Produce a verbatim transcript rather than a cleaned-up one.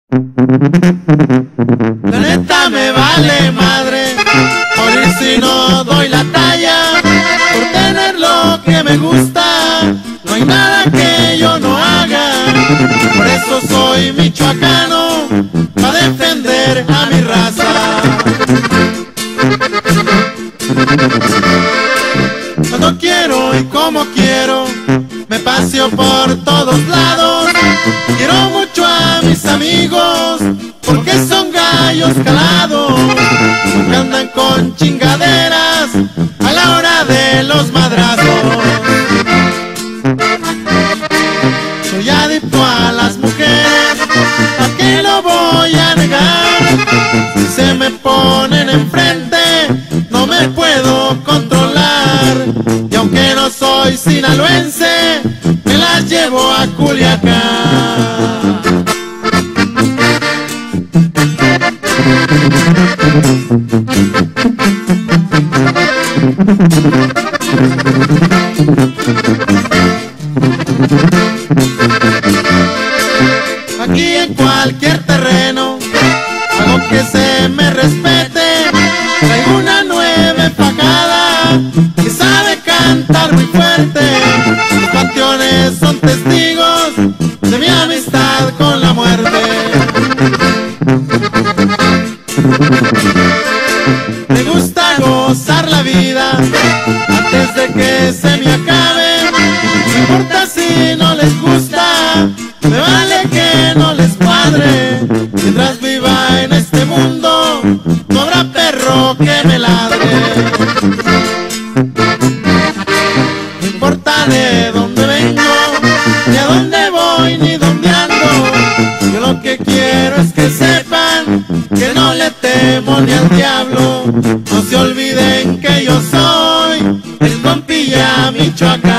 La neta me vale madre morir si no doy la talla. Por tener lo que me gusta no hay nada que yo no haga. Por eso soy michoacano, para defender a mi raza. Cuando quiero y como quiero me paseo por todos lados. Quiero mucho a mis amigos porque son gallos calados. Nunca andan con chingaderas a la hora de los madrazos. Soy adicto a las mujeres, ¿a qué lo voy a negar? Si se me ponen enfrente no me puedo controlar. Y aunque no soy sinaloense, me las llevo a Culiacán. Aquí en cualquier terreno hago que se me respete. Traigo una nueva enfajada que sabe cantar muy fuerte. Los panteones son testigos de mi amistad con la muerte. Me gusta gozar la vida antes de que se me acabe. No importa si no les gusta, me vale que no les cuadre. Mientras viva en este mundo, no habrá perro que me ladre. No importa de dónde vengo, ni a dónde voy, ni dónde ando. Yo lo que quiero es que sepan que no le temo ni al diablo. No se olviden que yo soy el compilla Michoacán.